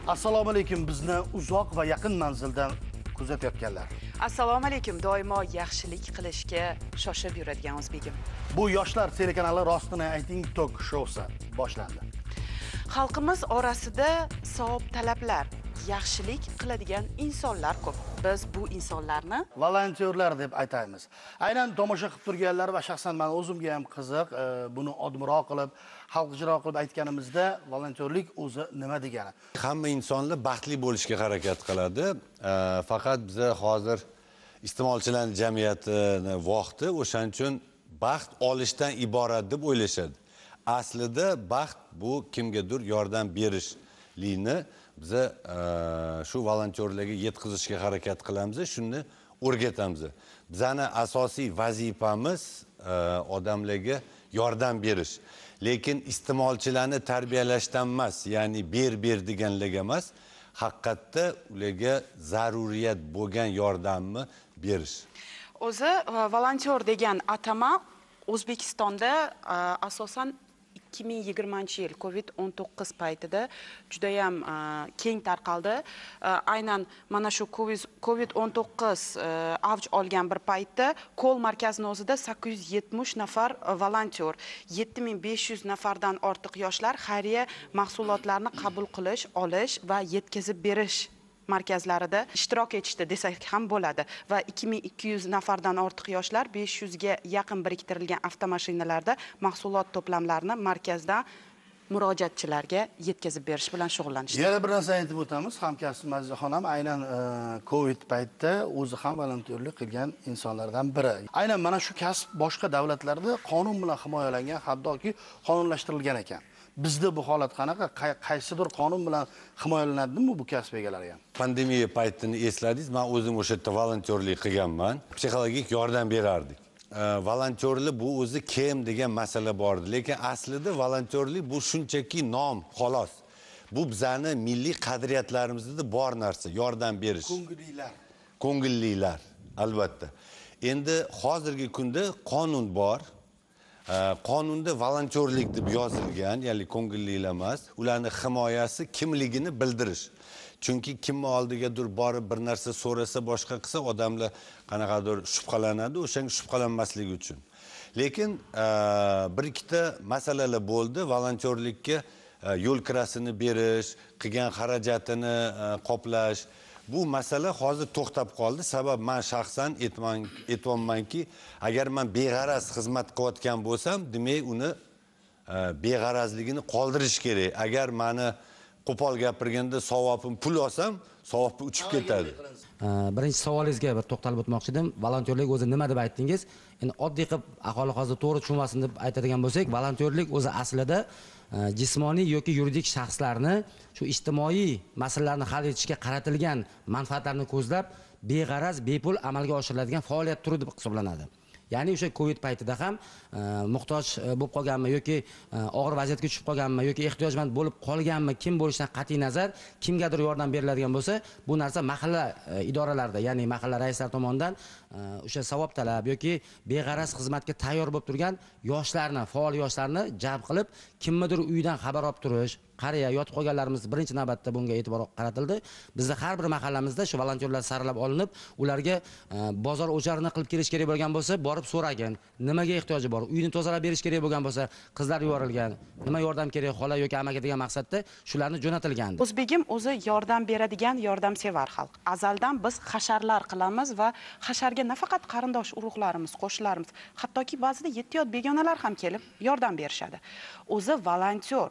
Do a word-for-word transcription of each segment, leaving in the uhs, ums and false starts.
Assalomu alaykum, bizni uzoq va yaqin manzildan kuzatayotganlar. Assalomu alaykum, doimo yaxshilik qilishga shoshib yuradigan o'zbegim. Bu yoshlar telekanali Rostini ayting tok shousi boshlandi. Xalqimiz orasida savob talablar, yaxshilik qiladigan insonlar ko'p. Biz bu insonlarni volontyorlar deb aytamiz. Aynan tomosha qilib turganlar va shaxsan men o'zimga ham qiziq, buni odmiroq qilib, xalqchiroq qilib aytganimizda volontyorlik o'zi nima degani? Hamma insonlar baxtli bo'lishga harakat qiladi. Faqat biz hozir iste'molchilar jamiyatini vaqti o'shaning uchun baxt olishdan iborat deb o'ylashadi. Aslida baxt bu kimgadir yordam berishlikni biz shu volontyorlarga yetkazishga harakat qilamiz, shuni o'rgatamiz. Bizning asosiy vazifamiz odamlarga yordam berish. Lekin iste'molchilarni tarbiyalashdan emas, ya'ni ber ber deganlarga emas, haqiqatda ularga zaruriyat bo'lgan yordamni berish. O'zi volontyor degan atama O'zbekistonda asosan ikki ming yigirmanchi yil COVID o'n to'qqiz paytida juda ham keng tarqaldi. Aynan mana shu COVID o'n to'qqiz avj olgan bir paytda Ko'l markazining o'zida sakkiz yuz yetmish nafar volontyor, yetti ming besh yuz nafardan ortiq yoshlar xayriya mahsulotlarini qabul qilish, olish va yetkazib berish markazlarida ishtirok etishdi desak ham bo'ladi va ikki ming ikki yuz nafardan ortiq yoshlar besh yuzga yaqin biriktirilgan avtomashinalarda mahsulot to'plamlarini markazdan murojaatchilarga yetkazib berish bilan shug'ullanishdi. Yana bir narsa aytib o'tamiz, hamkasbim Azizaxon ham aynan COVID paytida o'zi ham volontyorlik qilgan insonlardan biri. Aynan mana shu kasb boshqa davlatlarda qonun bilan himoyalangan, hattoki qonunlashtirilgan ekan. Bizda bu holat qanaqa? Qaysidir qonun bilan himoyalanadimi bu kasb egalari ham? Pandemiya paytini esladingiz, men o'zim o'sha yerda volontyorlik qilganman. Psixologik yordam berardik. Volontyorlik bu o'zi kim degan masala bor edi, lekin aslida volontyorlik bu shunchaki nom, xolos. Bu bizning milliy qadriyatlarimizda bor narsa, yordam berish. Ko'ngillilar. Ko'ngillilar, albatta. Endi hozirgi kunda qonun bor. Qonunda volontyorlik deb yozilgan, ya'ni ko'ngillilar emas, ularning himoyasi kimligini bildirish. Chunki kim oldigadir borib bir narsa so'rasa, boshqa qilsa, odamlar qanaqadir shubhalanadi, o'shanga shubhalanmasligi uchun. Lekin bir ikkita masalalar bo'ldi, volontyorlikka yo'l kirasini berish, qilgan xarajatini qoplash. Bu masala hozir to'xtab qoldi. Sabab men shaxsan aytmanki, agar men beg'araz xizmat qilayotgan bo'lsam, demak uni beg'arazligini qoldirish kerak. Agar meni qo'pol gapirganda savobim pul olsam, savobi uchib ketadi. Birinchi savolingizga bir to'xtalib o'tmoqchi edim. Volontyorlik o'zi nima deb aytdingiz? Endi oddiy qilib aholi hozir to'g'ri tushunmasin deb aytadigan bo'lsak, volontyorlik o'zi aslida jismoniy yoki yuridik shaxslarni shu ijtimoiy masalalarni hal etishga qaratilgan manfaatlarni ko'zlab beg'araz, bepul amalga oshiriladigan faoliyat turi deb hisoblanadi. Ya'ni o'sha COVID paytida ham muhtoj bo'lib qolganmi yoki og'ir vaziyatga tushib qolganmi yoki ehtiyojmand bo'lib qolganmi, kim bo'lishidan qat'iy nazar kimgadir yordam beriladigan bo'lsa, bu narsa mahalla idoralarida, ya'ni mahalla raislari tomonidan o'sha savob talab yoki beg'araz xizmatga tayyor bo'lib turgan yoshlarni, faol yoshlarni jalb qilib, kimnidir uyidan xabar olib turish, qariya yotib qolganlarimiz birinchi navbatda bunga e'tibor qaratildi. Bizda har bir mahallamizda shu volontyorlar saralab olinib, ularga bozor o'charini qilib kelish kerak bo'lgan bo'lsa, borib so'ragin, nimaga ehtiyoji bor, uyini tozalab berish kerak bo'lgan bo'lsa, qizlar yuborilgan, nima yordam kerak, xola yoki amaki degan maqsadda shularni jo'natilgan. O'zbegim o'zi yordam beradigan, yordamsevar xalq. Azaldan biz hasharlar qilamiz va hasharga nafaqat qarindosh urug'larimiz, qo'shnilarimiz, hattoki ba'zida yetti yot begonalar ham kelib yordam berishadi. O'zi volontyor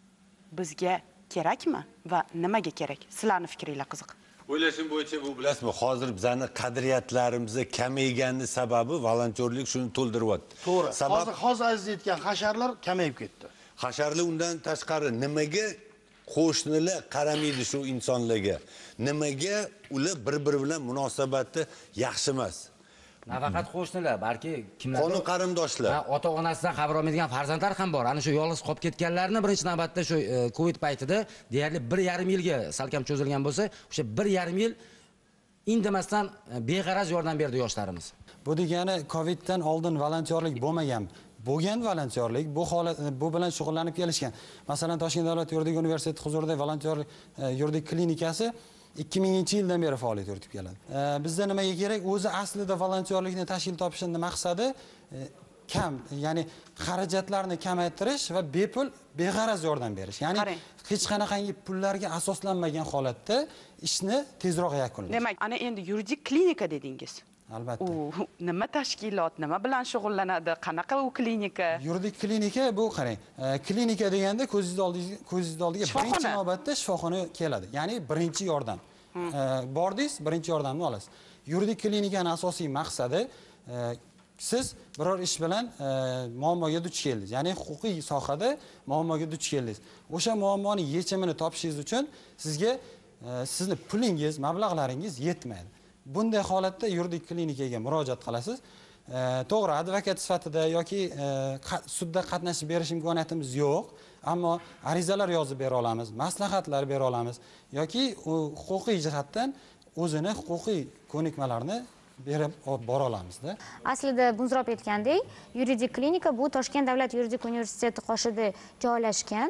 bizga kerakmi va nimaga kerak? Sizlarning fikringiz qiziq. O'ylashim bo'yicha bu bilasizmi, hozir bizning qadriyatlarimiz kamaygani sababi volontyorlik shuni to'ldiryapti. To'g'ri. Hozir hozir aziz aytgan hasharlar kamayib ketdi. Hasharlar undan tashqari nimaga qo'shnilar qaramaydi shu insonlarga? Nimaga ular bir-biri bilan munosabati yaxshi emas? Nafaqat qo'shnilar, balki kimlar qonun qarindoshlar, ota-onasidan xabar olmaydigan farzandlar ham bor. Ana shu yolg'iz qolib ketganlarni birinchi navbatda shu COVID paytida deyarli bir yarim yilga salkam cho'zilgan bo'lsa, o'sha bir yarim yil indamasdan beg'araz yordam berdi yoshlarimiz. Bu degani COVIDdan oldin volontyorlik bo'lmagan. bo'lgan volontyorlik, bu holat bu bilan shug'ullanib kelishgan. Masalan, Toshkent davlat yuridik universiteti huzurida volontyorlik yuridik klinikasi ikki minginchi yildan beri faoliyat yuritib keladi. Bizda nimaga kerak? O'zi aslida volontyorlikni tashkil topishning maqsadi kam, ya'ni xarajatlarni kamaytirish va bepul, beg'araz yordam berish. Ya'ni hech qanaqangi pullarga asoslanmagan holatda ishni tezroq yakunlash. Demak, ana endi yuridik klinika dedingiz. Albatta. U nima tashkilot, nima bilan shug'ullanadi, qanaqa u klinika? Yuridik klinika bu qarang, klinika deganda ko'zingiz oldiga ko'zingiz oldiga birinchi navbatda shifoxona keladi. Ya'ni birinchi yordam. Bordingiz, birinchi yordamni olasiz. Yuridik klinikaning asosiy maqsadi siz biror ish bilan muammoga duch keldingiz. Ya'ni huquqiy sohada muammoga duch keldingiz. O'sha muammoning yechimini topishingiz uchun sizga sizni pulingiz, mablag'laringiz yetmaydi. Bunday holatda yuridik klinikaga murojaat qilasiz. To'g'ri, advokat sifatida yoki sudda qatnashib berish imkoniyatimiz yo'q, ammo arizalar yozib bera olamiz, maslahatlar bera olamiz yoki huquqiy jihatdan o'zini huquqiy ko'nikmalarini berib bora olamizda. Aslida Bunzrob aytgandek, yuridik klinika bu Toshkent davlat yuridik universiteti qoshida joylashgan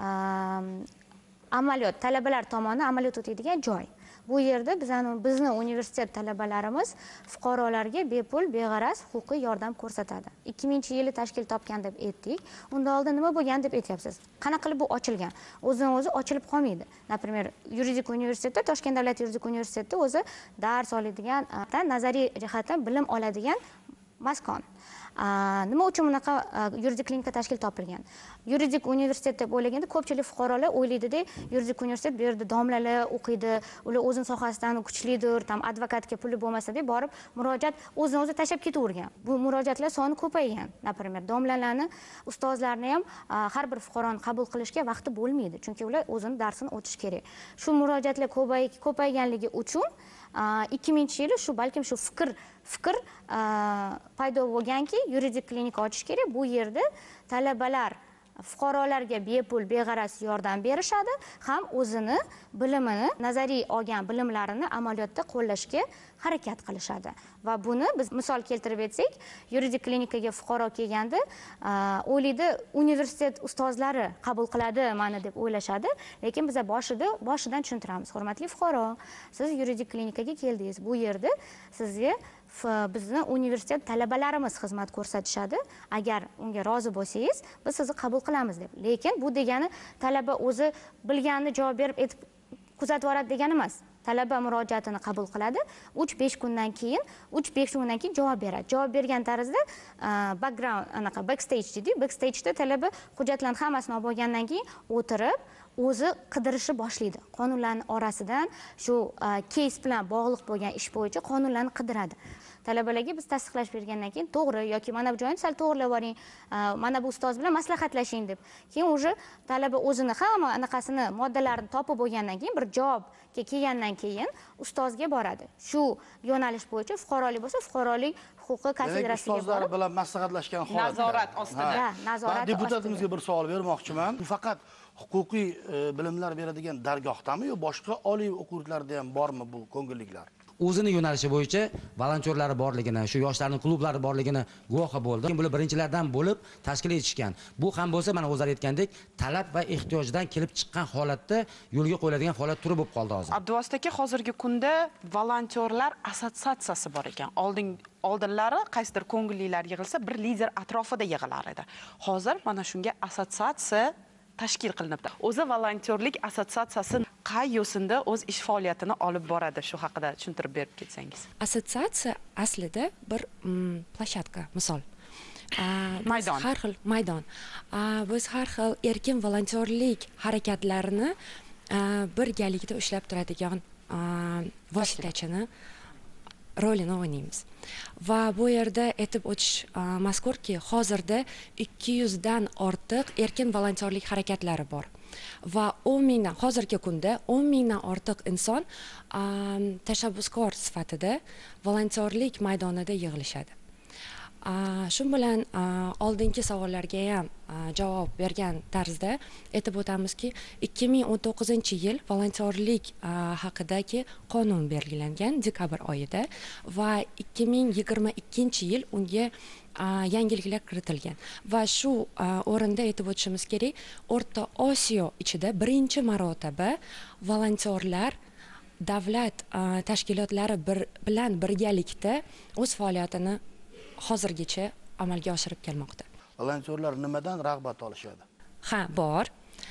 amaliyot, talabalar tomonidan amaliyot o'tadigan joy. Bu yerda bizni universitet talabalarimiz fuqarolarga bepul, beg'araz huquqiy yordam ko'rsatadi. ikki minginchi yili tashkil topgan deb aytdik. Undan oldin nima bo'lgan deb aytyapsiz? Qanaqa qilib bu ochilgan? O'zidan o'zi ochilib qolmaydi. Например, yuridik universitetda, Toshkent davlat yuridik universitetida o'zi dars oladigan, nazariy jihatdan bilim oladigan maskon. Nima uchun bunaqa yuridik klinika tashkil topilgan? Yuridik universitet deb o'ylaganda ko'pchilik fuqarolar o'ylaydida, yuridik universitet bu yerda domlalar o'qiydi, ular o'zini sohasidan kuchlidir, tam advokatga puli bo'lmasa deb borib murojaat o'zini o'zi tashlab ketavergan. Bu murojaatlar soni ko'paygan. Например, domlalarni, ustozlarni ham har bir fuqaroni qabul qilishga vaqti bo'lmaydi, chunki ular o'zini darsini o'tish kerak. Shu murojaatlar ko'payganligi uchun ikki minginchi yili shu balkim shu fikr fikr paydo bo'lganki, yuridik klinika ochish kerak. Bu yerda talabalar fuqarolarga bepul, beg'araz yordam berishadi, ham o'zini bilimini, nazariy olgan bilimlarini amaliyotda qo'llashga harakat qilishadi. Va buni biz misol keltirib aytsak, yuridik klinikaga fuqaro kelganda o'ylaydi, universitet ustozlari qabul qiladi mani deb o'ylashadi, lekin biz boshida boshidan tushuntiramiz. Hurmatli fuqaro, siz yuridik klinikaga keldingiz. Bu yerda sizga bizni universitet talabalarimiz xizmat ko'rsatishadi. Agar unga rozi bo'lsangiz, biz sizni qabul qilamiz deb. Lekin bu degani talaba o'zi bilganini javob berib aytib kuzatib yuboradi degani emas. Talaba murojaatini qabul qiladi, uch besh kundan keyin, uch besh kundan keyin javob beradi. Javob bergan tarzda background, anaqa backstage deydi. Backstage'da talaba hujjatlarning hammasini olib bo'lgandan keyin o'tirib o'zi qidirishni boshlaydi. Qonunlarning orasidan shu case bilan bog'liq bo'lgan ish bo'yicha qonunlarni qidiradi. Talabalarga biz tasdiqlash bergandan keyin to'g'ri yoki mana bu joyini sal to'g'rilab yuboring, mana bu ustoz bilan maslahatlashing deb. Keyin o'zi talaba o'zini hamma anaqasini, moddalarini topib bo'lgandan keyin bir javobga kelgandan keyin ustozga boradi. Shu yo'nalish bo'yicha fuqarolik bo'lsa, fuqarolik huquqi kafedrasiga borib, ustozlar bilan maslahatlashgan holatda. Nazorat ostida. Ha, nazorat. Deputatimizga bir savol bermoqchiman. Bu faqat huquqiy bilimlar beradigan dargohdami yo boshqa oliy o'quv yurtlarida ham bormi bu ko'ngilliklar? O'zini yo'nalishi bo'yicha volontyorlari borligini, shu yoshlarning klublari borligini guvohi bo'ldi. Bular birinchilardan bo'lib tashkil etishgan. Bu ham bo'lsa, mana o'zlari aytgandek, talab va ehtiyojdan kelib chiqqan holatda yo'lga qo'yiladigan holat turi bo'lib qoldi hozir. Abduvosita aka, hozirgi kunda volontyorlar assotsiatsiyasi bor ekan. Oldin oldinlari qaysidir ko'ngillilar yig'ilsa, bir lider atrofida yig'ilar edi. Hozir mana shunga assotsiatsiya tashkil qilinibdi. O'zi volontyorlik assotsiatsiyasi qay yo'sinda o'z ish faoliyatini olib boradi, shu haqida tushuntirib berib ketsangiz. Assotsiatsiya aslida bir plashatka, misol. Maydon. Har xil maydon. Biz har xil erkin volontyorlik harakatlarini birgalikda ushlab turadigan vositachini rolini o'ynaymiz. Va bu yerda aytib o'tish mazkurki, hozirda ikki yuz dan ortiq erkin volontyorlik harakatlari bor. Va o'n mingdan, hozirgi kunda o'n mingdan ortiq inson tashabbuskor sifatida volontyorlik maydonida yig'ilishadi. Shu bilan oldingi savollarga ham javob bergan tarzda aytib o'tamizki, ikki ming o'n to'qqizinchi yil volontyorlik haqidagi qonun belgilangan dekabr oyida va ikki ming yigirma ikkinchi yil unga yangiliklar kiritilgan va shu o'rinda aytib o'tishimiz kerak, O'rta Osiyo ichida birinchi marotaba volontyorlar davlat tashkilotlari bilan birgalikda o'z faoliyatini hozirgacha amalga oshirib kelmoqda. Volontyorlar nimadan rag'bat olishadi? Ha, bor.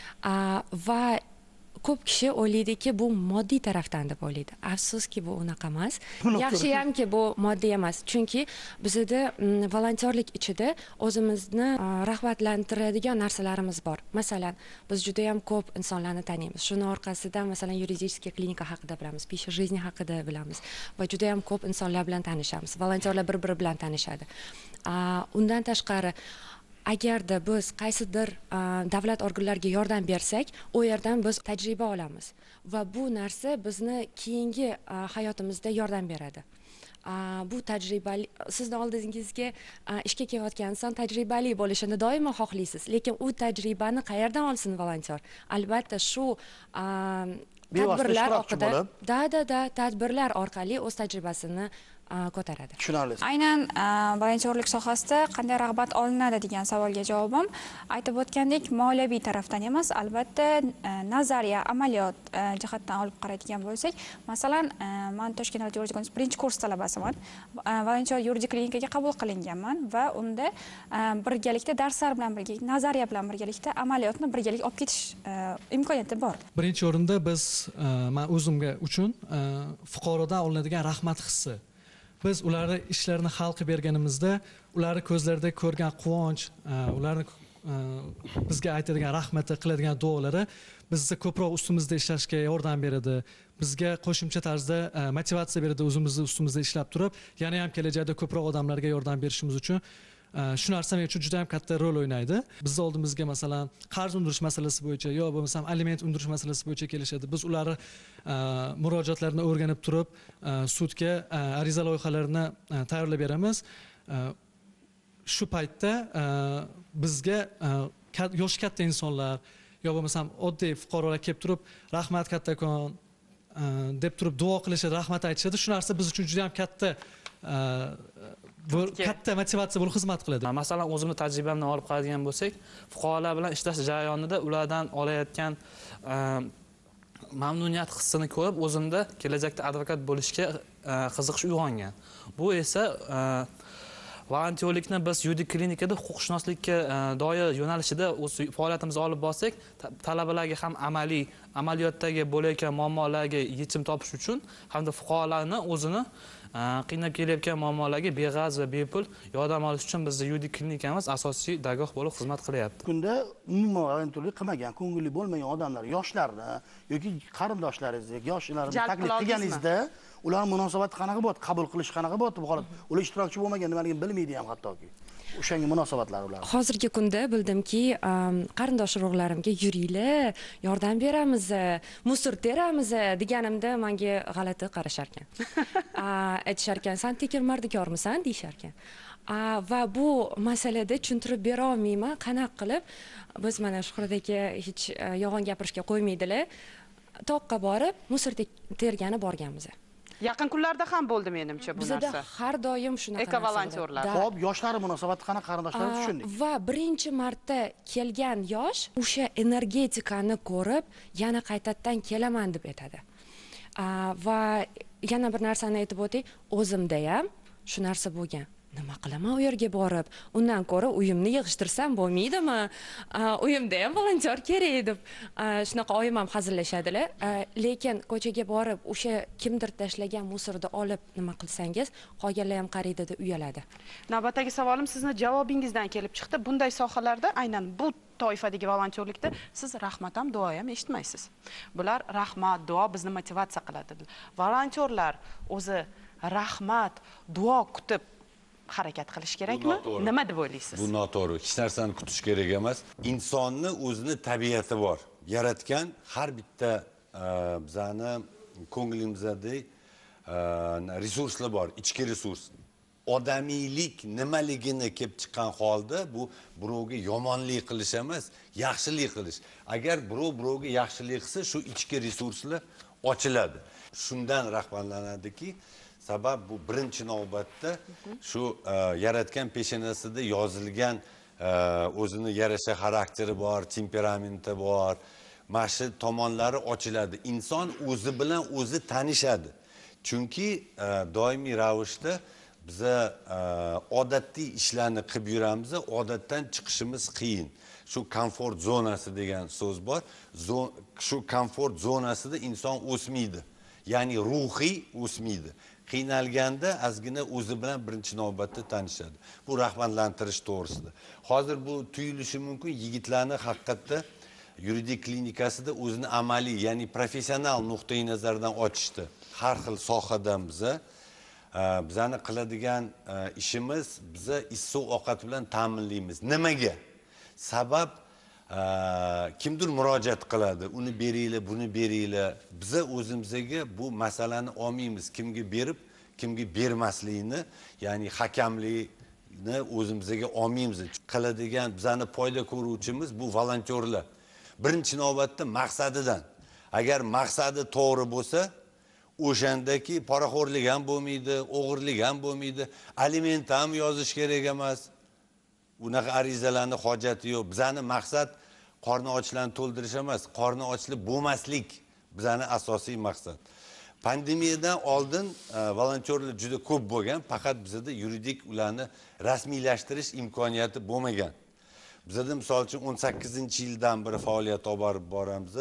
Va ko'p kishi o'ylaydiki, bu moddiy tarafdan deb o'ylaydi. Afsuski, bu unaqa emas. Yaxshi hamki bu moddiy emas, chunki bizda volontyorlik ichida o'zimizni rag'batlantiradigan narsalarimiz bor. Masalan, biz juda ham ko'p insonlarni taniymiz. Shuni orqasidan masalan yuridik klinika haqida bilamiz, Pisha жизни haqida bilamiz va juda ham ko'p insonlar bilan tanishamiz. Volontyorlar bir-biri bilan tanishadi. Undan tashqari, agarda biz qaysidir davlat organlariga yordam bersak, u yerdan biz tajriba olamiz va bu narsa bizni keyingi hayotimizda yordam beradi. Bu tajribali, sizni oldingizga ishga kelayotgan inson tajribali bo'lishini doimo xohlaysiz, lekin u tajribani qayerdan olsin volontyor? Albatta shu tadbirlar orqali, da da da tadbirlar orqali o'z tajribasini ko'taradi. Tushunarli. Aynan volontyorlik sohasida qanday rag'bat olinadi degan savolga javobim aytib o'tgandek, moliyaviy tarafdan emas, albatta nazariya, amaliyot jihatdan olib qaraydigan bo'lsak, masalan, men Toshkent davlat yuridik universiteti birinchi kurs talabasiman. Volontyor yuridik klinikaga qabul qilinganman va unda birgalikda darslar bilan birga, nazariya bilan birgalikda amaliyotni birgalikda olib ketish imkoniyati bor. Birinchi o'rinda biz men o'zimga uchun fuqarodan olinadigan rahmat hissi. Biz ularni ishlarini hal qilib berganimizda, ularni ko'zlarida ko'rgan quvonch, ularni bizga aytadigan rahmati, qiladigan duolari bizni ko'proq ustimizda ishlashga yordam beradi. Bizga qo'shimcha tarzda motivatsiya beradi, o'zimizni ustimizda ishlab turib, yana ham kelajakda ko'proq odamlarga yordam berishimiz uchun shu narsa men uchun juda ham katta rol o'ynaydi. Biz oldimizga masalan qarz undirish masalasi bo'yicha yo bo'lmasam aliment undirish masalasi bo'yicha kelishadi. Biz ularni murojaatlarini o'rganib turib, sudga ariza loyihalarini tayyorlab beramiz. Shu paytda bizga yoshi katta insonlar yo bo'lmasam oddiy fuqarolar kelib turib, rahmat kattakon deb turib duo qilishadi, rahmat aytishadi. Shu narsa biz uchun juda ham katta bu katta motivatsiya bo'lib xizmat qiladi. Masalan, o'zimning tajribamdan olib qaraydigan bo'lsak, fuqarolar bilan ishlash jarayonida ulardan olayotgan mamnuniyat hissini ko'rib, o'zimda kelajakda advokat bo'lishga qiziqish uyg'ongan. Bu esa volontyorlikni biz yuridik klinikada huquqshunoslikka doir yo'nalishida o'z faoliyatimizni olib borsak, talabalarga ham amaliy, amaliyotdagi bo'layotgan muammolarga yechim topish uchun hamda fuqarolarni o'zini qiynab kelayotgan muammolarga beg'az va bepul yordam olish uchun bizning yuridik klinikamiz asosiy dargoh bo'lib xizmat qilyapti. Kunda umuman volontyorlik qilmagan, ko'ngilli bo'lmagan odamlar, yoshlarni yoki qarindoshlaringizni, yoshlarni taklif qilganingizda ular munosabati qanaqa bo'ladi, qabul qilish qanaqa bo'ladi bu holat? Ular ishtirokchi bo'lmagan, nimaligini bilmaydi ham hattoki. O'shanga munosabatlar ular. Hozirgi kunda bildimki, qarindosh urug'larimga yuringlar, yordam beramiz, musor teramiz deganimda menga g'alati qarashar ekan. Aytishar ekan, "Sen tekir mardikormisan?" deyshar ekan. Va bu masalada tushuntirib bera olmayman, qanaqa qilib biz mana Shuhrat aka hech yolg'on gapirishga qo'ymaydilar. Toqqa borib, musor tergani borganmiz. Yaqin kunlarda ham bo'ldi menimcha bu narsa. Bizda har doim shunaqa eko volontyorlar. Xo'p, yoshlar munosabati qanaqa qarindoshlar tushundik. Va birinchi marta kelgan yosh o'sha energetikani ko'rib, yana qaytadan kelaman deb aytadi. Va yana bir narsani aytib o'tay, o'zimda ham shu narsa bo'lgan. Nima qilaman u yerga borib? Undan ko'ra uyimni yig'ishtirsam bo'lmaydimi? Uyimda ham volontyor kerak deb shunaqa oyim ham hazillashadilar. Lekin ko'chaga borib o'sha kimdir tashlagan musorni olib nima qilsangiz, qolganlar ham qaraydi deb uyaladi. Navbatdagi savolim sizni javobingizdan kelib chiqdi. Bunday sohalarda aynan bu toifadagi volontyorlikda siz rahmat ham, duo ham eshitmaysiz. Bular rahmat, duo bizni motivatsiya qiladi. Volontyorlar o'zi rahmat, duo kutib harakat qilish kerakmi? Nima deb o'ylaysiz? Bu noto'g'ri. Hech narsani kutish kerak emas. Insonni o'zini tabiati bor. Yaratgan har bitta bizani ko'nglimizda resurslar bor, ichki resurs. odamiylik nimaligini kelib chiqqan holda bu birovga yomonlik qilish emas, yaxshilik qilish. Agar birov birovga yaxshilik qilsa, shu ichki resurslar ochiladi. Shundan rag'batlanadiki, sabab bu birinchi navbatda shu yaratgan peshonasida yozilgan o'zini yarasha xarakteri bor, temperamenti bor, mashhur tomonlari ochiladi. Inson o'zi bilan o'zi tanishadi. Chunki doimiy ravishda biza odatli ishlarni qilib yuramiz, odatdan chiqishimiz qiyin. Shu komfort zonasi degan so'z bor. Shu komfort zonasida inson o'smaydi. Ya'ni ruhiy o'smaydi. Qiynalganda azgina o'zi bilan birinchi navbatda tanishadi. Bu rag'batlantirish to'g'risida. Hozir bu tuyulishi mumkin, yigitlarni haqiqatda yuridik klinikasida o'zini amaliy, ya'ni professional nuqtai nazardan ochishdi. Har xil sohadan biza bizani qiladigan ishimiz, biza issiq ovqat bilan ta'minlaymiz. Nimaga? Sabab kimdir murojaat qiladi, uni beringlar, buni beringlar. Biza o'zimizga bu masalani olmaymiz. Kimga berib, kimga bermaslikni, ya'ni hakamlikni o'zimizga olmaymiz. Qiladigan bizani foyda ko'ruvchimiz bu volontyorlar. Birinchi navbatda maqsadidan. Agar maqsadi to'g'ri bo'lsa, o'shandaki poraxo'rlik ham bo'lmaydi, o'g'irlik ham bo'lmaydi, aliment ham yozish kerak emas. Unaqa arizalarni hojati yo'q. Bizani maqsad qorni ochlarni to'ldirish emas, qorni ochli bo'lmaslik bizani asosiy maqsad. Pandemiyadan oldin volontyorlar juda ko'p bo'lgan, faqat bizda yuridik ularni rasmiylashtirish imkoniyati bo'lmagan. Bizda misol uchun o'n sakkizinchi yildan beri faoliyat olib borib boramiz.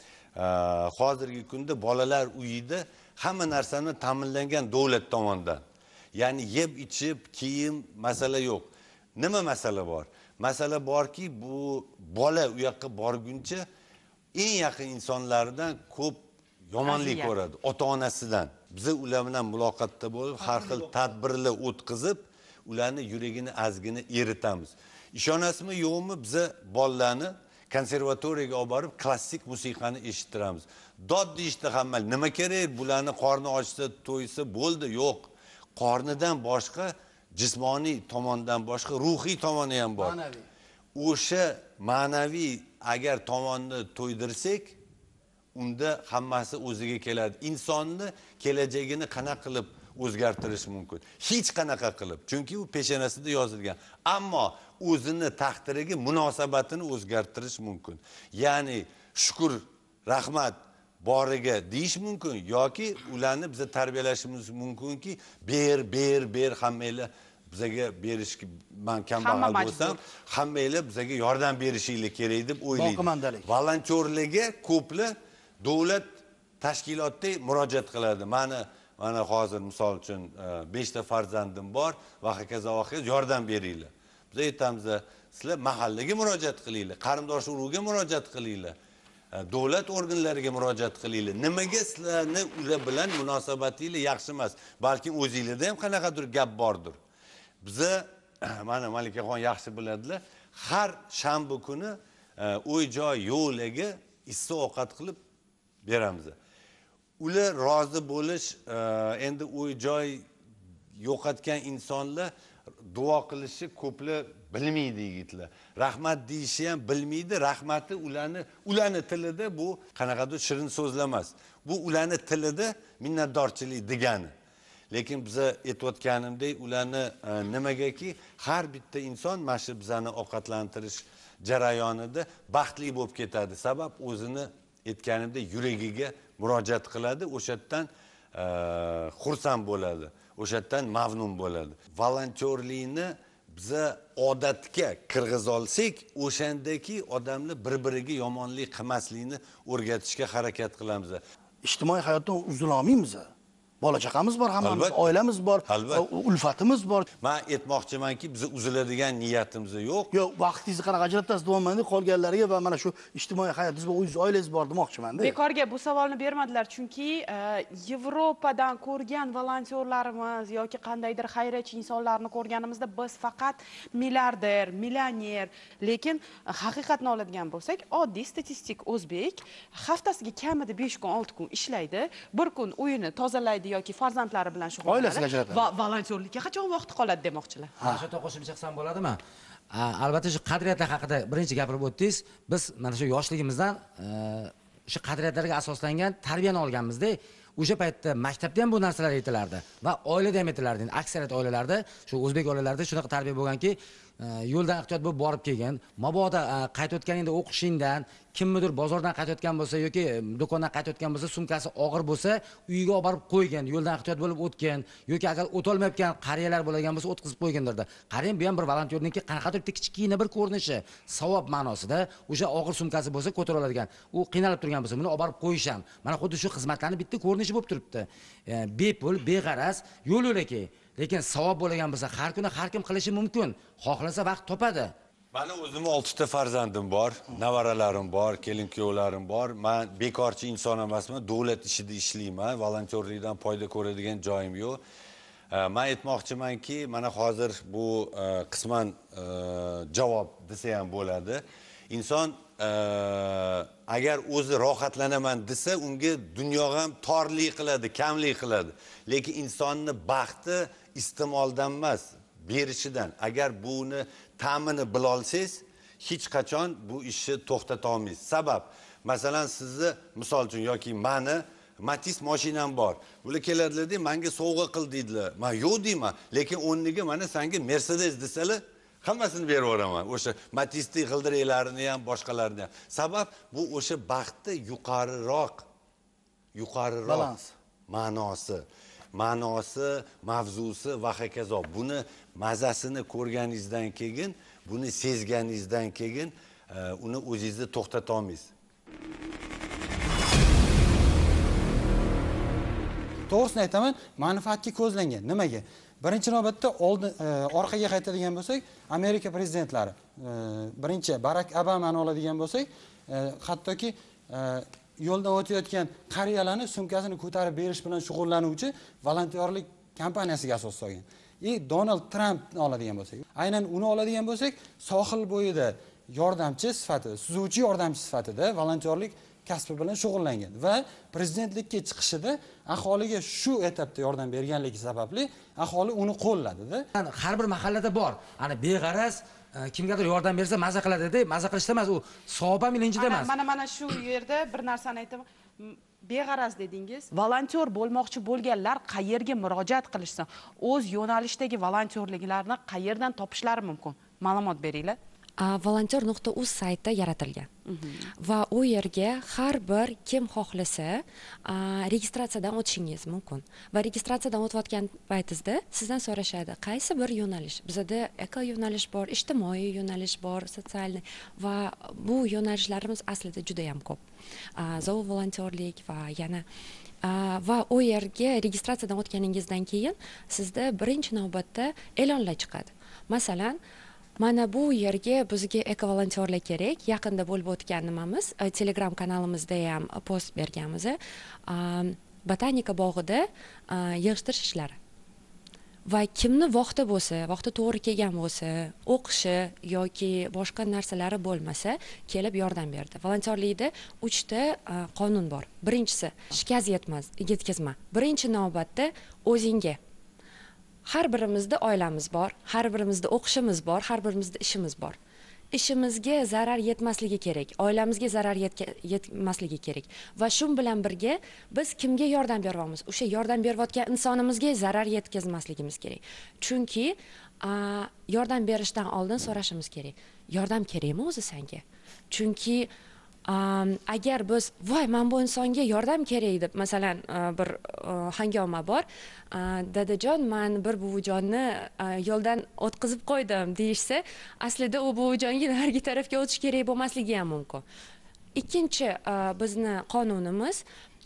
Hozirgi kunda bolalar uyida hamma narsani ta'minlangan davlat tomonidan. Ya'ni yeb, ichib, kiyim masala yo'q. Nima masala bor? Masala borki, bu bola u yoqqa borguncha eng yaqin insonlardan ko'p yomonlik ko'radi, ota-onasidan. Biz ular bilan muloqotda bo'lib, har xil tadbirlar o'tkazib, ularni yuragini azgina eritamiz. Ishonasizmi, yo'qmi, biz bolalarni konservatoriyaga olib borib, klassik musiqani eshittiramiz. Dod deyishdi hamma, nima kerak? Bularni qorni ochsa, to'ysa bo'ldi, yo'q. Qornidan boshqa jismoniy tomondan boshqa ruhiy tomoni ham bor. Ma'naviy. O'sha ma'naviy agar tomonni to'ydirsak, unda hammasi o'ziga keladi. Insonni kelajagini qanaqa qilib o'zgartirish mumkin? Hech qanaqa qilib. Chunki u peshonasida yozilgan. Ammo o'zini taqdiriga munosabatini o'zgartirish mumkin. Ya'ni shukr, rahmat boriga deyish mumkin yoki ularni biz tarbiyalashimiz mumkinki, ber, ber, ber hammanglar bizga berishga, men kambag'al bo'lsam, hammanglar bizga yordam berishinglar kerak deb o'ylaydi. Volontyorlarga ko'plar davlat tashkilotda murojaat qiladi. Mana mana hozir misol uchun besh ta farzandim bor va hokazo va hokazo yordam beringlar. Biz aytamiz, sizlar mahallaga murojaat qilinglar, qarindosh urug'ga murojaat qilinglar. Davlat organlariga murojaat qilinglar. Nimaga sizlarni ular bilan munosabatingiz yaxshi emas, balki o'zingizda ham qanaqadir gap bordir. Biza mana Malikaxon yaxshi biladilar, har shanba kuni uy-joy yo'liga issiq ovqat qilib beramiz. Ular rozi bo'lish, endi uy-joy yo'qotgan insonlar duo qilishi ko'plar bilmaydi yigitlar. Rahmat deyishi ham bilmaydi. Rahmati ularni ularni tilida bu qanaqadir shirin so'zlamas. Bu ularni tilida minnatdorchilik degani. Lekin biz aytayotganimdek, ularni nimagaki har bitta inson mana shu bizani ovqatlantirish jarayonida baxtli bo'lib ketadi. Sabab o'zini aytganimdek yuragiga murojaat qiladi, o'shatdan xursand bo'ladi, o'shatdan mamnun bo'ladi. Volontyorlikni biza odatga kirgiz olsak, o'shandagi odamlar bir-biriga yomonlik qilmaslikni o'rgatishga harakat qilamiz. Ijtimoiy hayotdan uzila olmaymiz. Bola chaqamiz bor, hammamiz oilamiz bor, ulfatimiz bor. Men aytmoqchimanki, biz uziladigan niyatimiz yo'q. Yo'q, vaqtingizni qanaqa ajratasiz deyapman-da, qolganlarga va mana shu ijtimoiy hayotingiz bor, o'zingiz oilangiz bor demoqchiman-da. Bekorga bu savolni bermadilar, chunki Yevropadan ko'rgan volontyorlarimiz yoki qandaydir xayriyachi insonlarni ko'rganimizda biz faqat milliarder, millioner, lekin haqiqatni oladigan bo'lsak, oddiy statistik o'zbek haftasiga kamida besh kun, olti kun ishlaydi, bir kun uyini tozalaydi yoki farzandlari bilan shug'ullanadi. Oilasiga ajratadi. Va volontyorlikka qachon vaqti qoladi demoqchilar. Mana shu yerda qo'shimcha qilsam bo'ladimi? Albatta shu qadriyatlar haqida birinchi gapirib o'tdingiz. Biz mana shu yoshligimizdan shu qadriyatlarga asoslangan tarbiyani olganmizda, o'sha paytda maktabda ham bu narsalar aytilardi va oilada ham aytilardi. Aksariyat oilalarda, shu o'zbek oilalarida shunaqa tarbiya bo'lganki, yo'ldan ehtiyot bo'lib borib kelgan, mabodo qaytayotganingda o'qishingdan, kimnidir bozordan qaytayotgan bo'lsa yoki do'kondan qaytayotgan bo'lsa, sumkasi og'ir bo'lsa, uyiga olib borib qo'ygan, yo'ldan ehtiyot bo'lib o'tgan yoki agar o'tolmayotgan qariyalar bo'lgan bo'lsa, o'tkazib qo'ygandirdi. Qarang, bu ham bir volontyorniki qanaqadir kichkina bir ko'rinishi, savob ma'nosida, o'sha og'ir sumkasi bo'lsa, ko'tara oladigan. U qiynalib turgan bo'lsa, buni olib borib qo'yish ham. Mana xuddi shu xizmatlarning bitta ko'rinishi bo'lib turibdi. Bepul, beg'araz, yo'l yo'lakay. Lekin savob bo'lgan bo'lsa, har kuni har kim qilishi mumkin. Xohlasa vaqt topadi. Mani o'zimni oltita farzandim bor, nevaralarim bor, kelin kuyovlarim bor. Men bekorchi inson emasman, davlat ishida ishlayman, volontyorlikdan foyda ko'radigan joyim yo'q. Men aytmoqchimanki, mana hozir bu qisman javob desa ham bo'ladi. Inson agar o'zi rohatlanaman desa, unga dunyo ham torlik qiladi, kamlik qiladi. Lekin insonni baxti iste'moldan emas, berishidan. Agar buni ta'mini bila olsangiz, hech qachon bu ishni to'xtata olmaysiz. Sabab, masalan, sizni misol uchun yoki meni Matiz mashinam bor. Bular keladilar-da, menga sovg'a qil deydilar. Men yo'q deyman, lekin o'rniga mana senga Mercedes desalar, hammasini berib yuboraman. O'sha Matizning g'ildireklarini ham, boshqalarini ham. Sabab bu o'sha baxtni yuqoriroq, yuqoriroq balans, ma'nosi, ma'nosi, mavzusi va hokazo. Buni mazasini ko'rganingizdan keyin, buni sezganingizdan keyin uni o'zingizni to'xtata olmaysiz. To'g'risini aytaman, manfaatga ko'zlangan. Nimaga? Birinchi navbatda oldin orqaga qaytadigan bo'lsak, Amerika prezidentlari, birinchi Barack Obamani oladigan bo'lsak, hattoki yo'lda o'tayotgan qariyalarni sumkasini ko'tarib berish bilan shug'ullanuvchi volontyorlik kompaniyasiga asos solgan. E Donald Trampni oladigan bo'lsak, aynan uni oladigan bo'lsak, sohil bo'yida yordamchi sifatida, suzuvchi yordamchi sifatida volontyorlik kasbi bilan shug'ullangan va prezidentlikka chiqishida aholiga shu etapda yordam berganligi sababli aholi uni qo'lladi-da. Har bir mahallada bor. Ana beg'araz kimgadir yordam bersa maza qiladi-da, maza qilishda emas, u savob ham ilinjida emas. Mana mana shu yerda bir narsani aytaman. Beg'araz dedingiz. Volontyor bo'lmoqchi bo'lganlar qayerga murojaat qilishsin? O'z yo'nalishdagi volontyorliklarni qayerdan topishlari mumkin? Ma'lumot beringlar. volontyor nuqta uz sayti yaratilgan va u yerga har bir kim xohlasa registratsiyadan o'tishingiz mumkin va registratsiyadan o'tayotgan paytingizda sizdan so'rashadi qaysi bir yo'nalish. Bizda eko yo'nalish bor, ijtimoiy yo'nalish bor, sotsial va bu yo'nalishlarimiz aslida juda ham ko'p. Zoo volontyorlik va yana va u yerga registratsiyadan o'tganingizdan keyin sizda birinchi navbatda e'lonlar chiqadi. Masalan, mana bu yerga bizga eko volontyorlar kerak. Yaqinda bo'lib o'tgan nimamiz, Telegram kanalimizda ham post berganmiz. Botanika bog'ida yig'ishtirish ishlari. Va kimni vaqti bo'lsa, vaqti to'g'ri kelgan bo'lsa, o'qishi yoki boshqa narsalari bo'lmasa, kelib yordam berdi. Volontyorlikda uchta qonun bor. Birinchisi, shikast yetmaz, yetkazma. Birinchi navbatda o'zingga. Har birimizda oilamiz bor, har birimizda o'qishimiz bor, har birimizda ishimiz bor. Ishimizga zarar yetmasligi kerak, oilamizga zarar yetmasligi kerak. Va shu bilan birga biz kimga yordam beryapmiz? O'sha yordam berayotgan insonimizga zarar yetkazmasligimiz kerak. Chunki yordam berishdan oldin so'rashimiz kerak. Yordam kerakmi o'zi senga? Chunki agar biz voy men bu insonga yordam kerak deb masalan bir hangoma bor, dadajon men bir buvijonni yo'ldan o'tkazib qo'ydim deyishsa, aslida u buvijonga narigi tarafga o'tish kerak bo'lmasligi ham mumkin. Ikkinchi bizni qonunimiz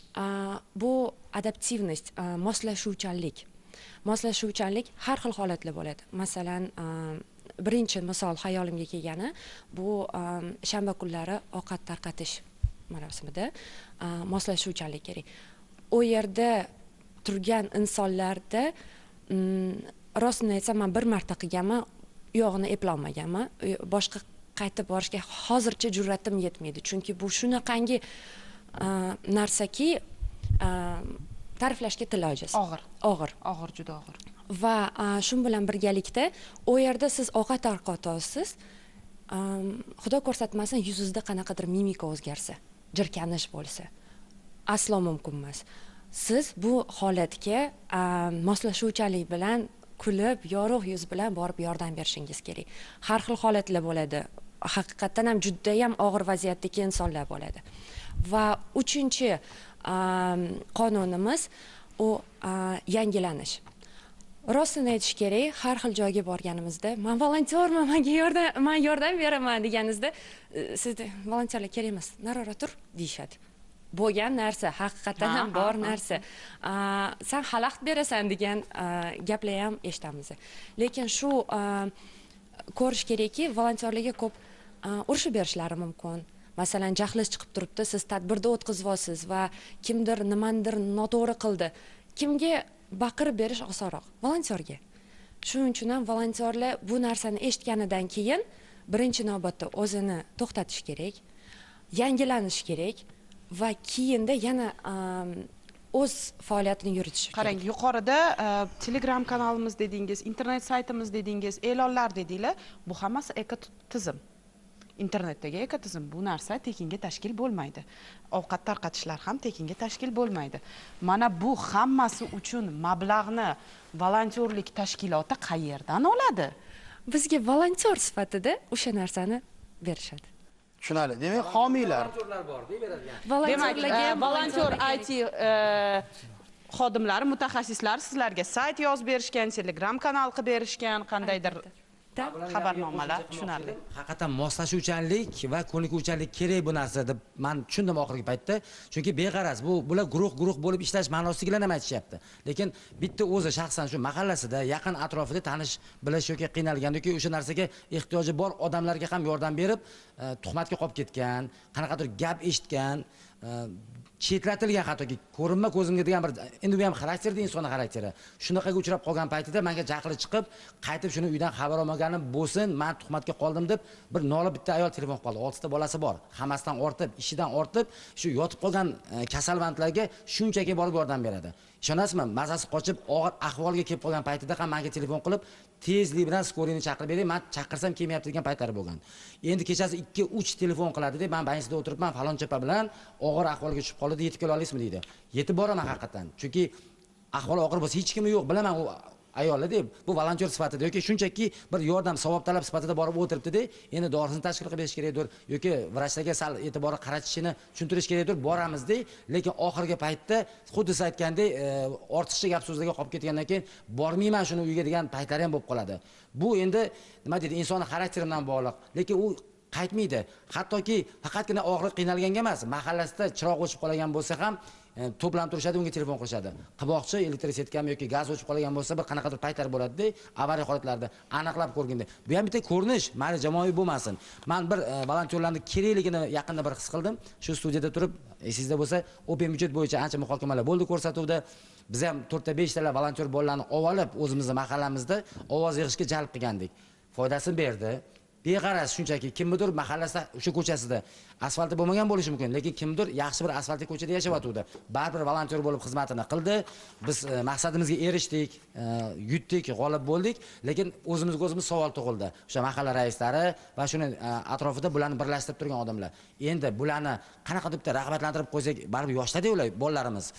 bu adaptivnost, moslashuvchanlik. Moslashuvchanlik har xil holatlar bo'ladi. Masalan, birinchi misol hayolimga kelgani bu shanba kunlari ovqat tarqatish marosimida moslashuvchanlik kerak. U yerda turgan insonlarda rostini aytsam, men bir marta qilganman, uyog'ini eplolmaganman. Boshqa qaytib borishga hozircha jur'atim yetmaydi. Chunki bu shunaqangi narsaki, ta'riflashga til ojiz. Og'ir. Og'ir. Og'ir, juda og'ir. Va shu bilan birgalikda u yerda siz ovqat tarqatasiz, xudo ko'rsatmasin yuzingizda qanaqadir mimika o'zgarsa, jirkanish bo'lsa, aslo mumkin emas. Siz bu holatga moslashuvchanlik bilan kulib, yorug' yuz bilan borib yordam berishingiz kerak. Har xil holatlar bo'ladi. Haqiqatan ham juda ham og'ir vaziyatdagi insonlar bo'ladi. Va uchinchi qonunimiz u yangilanish. Rostini aytish kerak, har xil joyga borganimizda, "Men volontyorman, menga yordam, men yordam beraman" deganingizda, sizda volontyorlar kerak emas, narora tur deyishadi. Bo'lgan narsa, haqiqatan ham bor narsa. Sen xalaqit berasan degan gaplar ham eshitamiz. Lekin shu ko'rish kerakki, volontyorlarga ko'p urushib berishlari mumkin. Masalan, jahlingiz chiqib turibdi, siz tadbirda o'tkazyapsiz va kimdir nimandir noto'g'ri qildi. Kimga baqirib berish osonroq? Volontyorga. Shuning uchun ham volontyorlar bu narsani eshitganidan keyin birinchi navbatda o'zini to'xtatish kerak, yangilanish kerak va keyinda yana o'z faoliyatini yuritish kerak. Qarang, yuqorida Telegram kanalimiz dedingiz, internet saytimiz dedingiz, e'lonlar dedinglar. Bu hammasi ekotizim. Internetdagi ekotizim. Bu narsa tekinga tashkil bo'lmaydi. Ovqat tarqatishlar ham tekinga tashkil bo'lmaydi. Mana bu hammasi uchun mablag'ni volontyorlik tashkiloti qayerdan oladi? Bizga volontyor sifatida o'sha narsani berishadi. Tushunali. Demak, homiylar. Demak, volontyor I T xodimlari, mutaxassislar sizlarga sayt yozib berishgan, Telegram kanal qilib berishgan, qandaydir xabarnomalar tushunarli. Haqiqatan moslashuvchanlik va ko'nikuvchanlik kerak bu narsa deb men tushundim oxirgi paytda. Chunki beg'araz bu bular guruh-guruh bo'lib ishlash ma'nosiga nima aytishyapti. Lekin bitta o'zi shaxsan shu mahallasida, yaqin atrofida tanish, bilish yoki qiynalgan yoki o'sha narsaga ehtiyoji bor odamlarga ham yordam berib, tuhmatga qolib ketgan, qanaqadir gap eshitgan, chetlatilgan, hattoki ko'rinma ko'zimga degan bir endi bu ham xarakterda insonning xarakteri. Shunaqaga uchrab qolgan paytida menga jahli chiqib, qaytib shuni uydan xabar olmaganim bo'lsin, men tuhmatga qoldim deb bir nola bitta ayol telefon qildi. oltita bolasi bor. Hammasidan ortib, ishidan ortib, shu yotib qolgan kasalmandlarga shunchaki borib yordam beradi. Ishonasizmi? Mazasi qochib, og'ir ahvolga kelib qolgan paytida ham menga telefon qilib, tezlik bilan skorini chaqirib bering, men chaqirsam kelmayapti degan paytlari bo'lgan. Endi kechasi ikki uch telefon qiladi deb, men banksida o'tiribman, falon chapa bilan og'ir ahvolga tushib qoldi, yetib kela olasizmi deydi. Yetib boraman haqiqatan. Chunki ahvoli og'ir bo'lsa, hech kimi yo'q, bilaman u ayollar deb, bu volontyor sifatida yoki shunchaki bir yordam savob talab sifatida borib o'tiribdi-da, endi dorisini tashkil qilib berish kerakdir yoki vrachlarga sal e'tibor qaratishini tushuntirish kerakdir, boramiz-da, lekin oxirgi paytda xuddi siz aytgandek, ortiqcha gap so'zlarga qolib ketgandan keyin bormayman shuni uyga degan paytlari ham bo'lib qoladi. Bu endi nima deydi, insonning xarakteri bilan bog'liq, lekin u qaytmaydi. Hattoki faqatgina og'riq qiynalganga emas, mahallasida chiroq o'chib qolgan bo'lsa ham to'planib turishadi, unga telefon qilishadi. Qiboqchi, elektrisiyetkami yoki gaz o'chib qolgan bo'lsa, bir qanaqadir paytlar bo'ladi-da, avariya holatlarida aniqlab ko'rganda. Bu ham bitta ko'rinish, mayli jamoaviy bo'lmasin. Men bir volontyorlarning kerakligini yaqinda bir his qildim. Shu studiyada turib, esingizda bo'lsa, Open byudjet bo'yicha ancha muhokamalar bo'ldi ko'rsatuvda. Biz ham to'rtta beshta volontyor bolalarni olib, o'zimizning mahallamizda ovoz yig'ishga jalb qilgandik. Foydasini berdi. Beg'araz shunchaki kimdir mahallasida o'sha ko'chasida asfalti bo'lmagan bo'lishi mumkin, lekin kimdir yaxshi bir asfaltli ko'chada yashayotdi. Baribir volontyor bo'lib xizmatini qildi. Biz maqsadimizga erishdik, yutdik, g'olib bo'ldik, lekin o'zimizga o'zimiz savol tug'ildi. O'sha mahalla raislari va shuni atrofida bularni birlashtirib turgan odamlar. Endi bularni qanaqa deb rag'batlantirib qo'ysak, baribir yoshlarda ular bolalarimiz.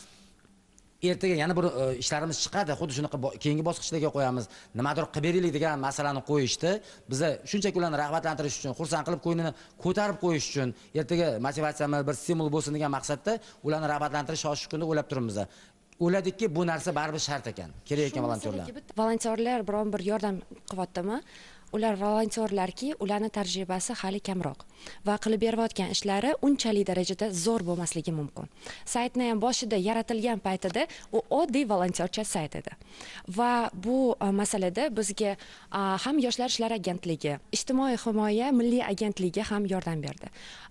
Ertaga yana bir ishlarimiz chiqadi, xuddi shunaqa keyingi bosqichlarga qo'yamiz. Nimadir qilib beraylik degan masalani qo'yishdi. Biz shunchaki ularni rag'batlantirish uchun, xursand qilib qo'ynini ko'tarib qo'yish uchun, ertaga motivatsiyamiz bir stimul bo'lsin degan maqsadda ularni rag'batlantirish oshish kunda o'ylab turibmiz. O'yladikki, bu narsa baribir shart ekan, kerak ekan volontyorlar. Volontyorlar biron bir yordam qilyaptimi? Ular volontyorlarki, ularning tajribasi hali kamroq va qilib berayotgan ishlari unchalik darajada zo'r bo'lmasligi mumkin. Saytni ham boshida yaratilgan paytida u oddiy volontyorcha sayt edi. Va bu masalada bizga ham Yoshlar ishlari agentligi, Ijtimoiy himoya milliy agentligi ham yordam berdi.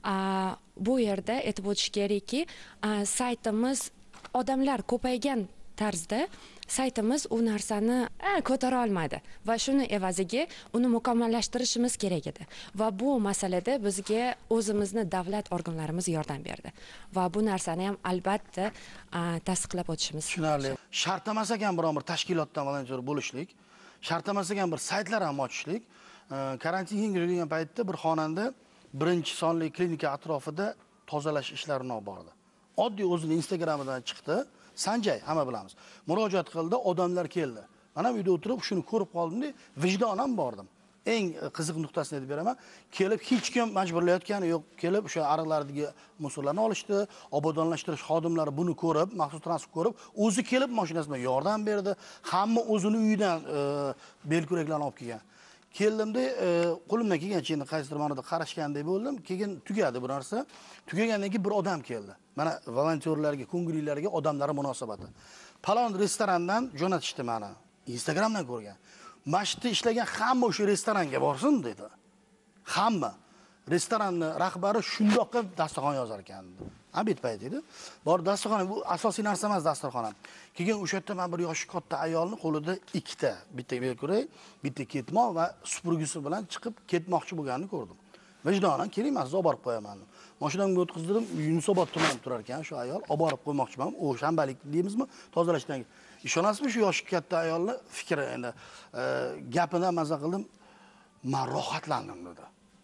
Bu yerda aytib o'tish kerakki, saytimiz odamlar ko'paygan tarzda saytimiz u narsani ko'tara olmadi va shuni evaziga uni mukammallashtirishimiz kerak edi va bu masalada bizga o'zimizni davlat organlarimiz yordam berdi va bu narsani ham albatta tasdiqlab o'tishimiz tushunarli. Shart emas ekan biron bir tashkilotdan volontyor bo'lishlik, shart emas ekan bir saytlar ham ochishlik. Karantin yengilgan paytda bir xonanda birinchi sonli klinika atrofida tozalash ishlarini olib bordi. Oddiy o'zini Instagramidan chiqdi. Sanjay, hamma bilamiz. Murojaat qildi, odamlar keldi. Mana bu yerda o'tirib shuni ko'rib qoldim-da, vijdonan bordim. Eng qiziq nuqtasini aytib beraman. Kelib hech kim majburlayotgani yo'q. Kelib o'sha ariqlardagi musorlarni olishdi, obodonlashtirish xodimlari buni ko'rib, maxsus transport ko'rib, o'zi kelib mashinasi bilan yordam berdi. Hamma o'zini uyidan belkuraklarni olib kelgan. Keldimda qo'limdan kelgancha endi qaysidir ma'noda qarashgandek bo'ldim. Keyin tugadi bu narsa. Tugagandan keyin bir odam keldi. Mana volontyorlarga, ko'ngillilarga odamlar munosabati. Palon restorandan jo'natishdi meni. Instagramdan ko'rgan. Mashitda ishlagan hamma o'sha restoranga borsin dedi. Hamma. Restoranning rahbari shundoq qilib dasturxon yozar ekan. Abid payti edi. Bor dasturxon, bu asosiy narsa emas dasturxon ham. Keyin o'sha yerda men bir yoshi katta ayolni qo'lida ikkita, bitta belkurak, bitta ketmoq va supurgisi bilan chiqib ketmoqchi bo'lganini ko'rdim. Vijdonan keling, men sizni olib borib qo'yaman. Mashinamga o'tkazdim, Yunusobod tumanida turar ekan shu ayol, olib borib qo'ymoqchiman. O shanbalik deymizmi? Tozalashdan. Ishonasizmi shu yoshi katta ayolni fikri endi gapidan maza qildim. Men rohatlandim dedi.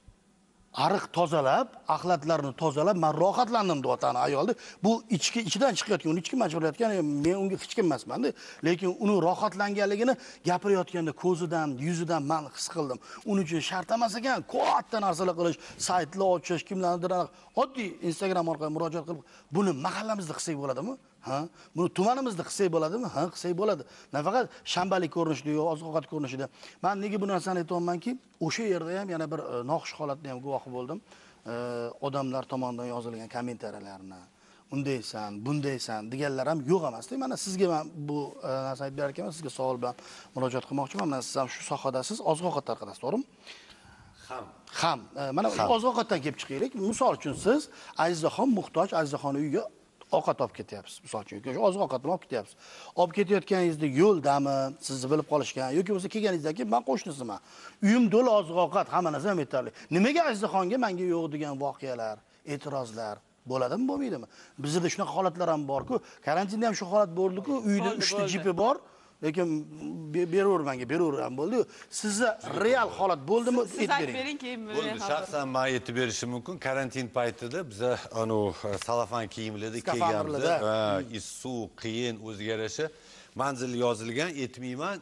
Ariq tozalab, axlatlarni tozalab, men rohatlandim deyotgan ayolni. Bu ichki ichidan chiqayotgan, uni ichki majburlayotgan, men unga hech kim emasman-da, lekin uni rohatlanganligini gapirayotganda ko'zidan, yuzidan men his qildim. Uning uchun shart emas ekan, katta narsalar qilish, saytlar ochish, kimlarnidir oddiy Instagram orqali murojaat qilib, buni mahallamizda qilsak bo'ladimi? Ha? Buni tumanimizda qilsak bo'ladimi? Ha, qilsak bo'ladi. Nafaqat shanbalik ko'rinishida yo'q, oziq-ovqat ko'rinishida. Men nega bu narsani aytayapmanki, o'sha yerda ham yana bir noxush holatni ham guvohi bo'ldim. Odamlar tomonidan yozilgan kommentariyalarni, undaysan, bundaysan deganlar ham yo'q emas. Mana sizga men bu narsani aytib berar ekanman, sizga savol bilan murojaat qilmoqchiman. Mana siz ham shu sohadasiz, oziq-ovqat tarqatasiz, to'g'rimi? Ham. Ham. Mana oziq-ovqatdan kelib chiqaylik. Misol uchun siz Azizaxon muhtoj, Azizaxon uyiga ovqat olib ketyapsiz. Misol uchun, yoki oziq-ovqat bilan olib ketyapsiz. Olib ketayotganingizda yo'ldami, sizni bilib qolishgan yoki bo'lsa kelganingizdan keyin men qo'shnisiman. Uyim to'la oziq-ovqat, hamma narsa ham yetarli. Nimaga Azizaxonga menga yo'q degan voqealar, e'tirozlar bo'ladimi, bo'lmaydimi? Bizda shunaqa holatlar ham bor-ku, karantinda ham shu holat bo'ldi-ku, uyda uchta jipi bor, lekin beraver menga, beraver ham bo'ldi. Sizda real holat bo'ldimi? Siz aytib bering, keyin bo'ldi. Shaxsan men aytib berishim mumkin. Karantin paytida biza anu salafan kiyimlarda kelganmiz. Issiq, qiyin, o'ziga yarasha manzil yozilgan, aytmayman.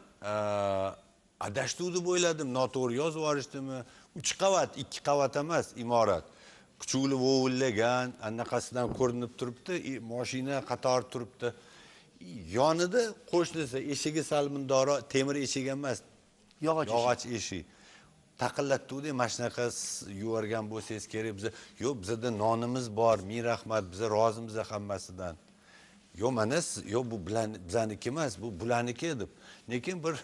Adashdi deb o'yladim, noto'g'ri yozib yuborishdimi? uch qavat, ikki qavat emas, imorat. Kuchuli vovillagan, anaqasidan ko'rinib turibdi, mashina qator turibdi. Yonida qo'shnisi eshigi salmindoro, temir eshik emas, yog'och yog'och eshik. Taqillatdi-da, mashinaqa yuvargan bo'lsangiz kerak. Biz yo'q, bizda nonimiz bor, ming rahmat, biz rozimiz hammasidan. Yo'q, mana yo'q, bu bizaniki emas, bu bularniki deb. Lekin bir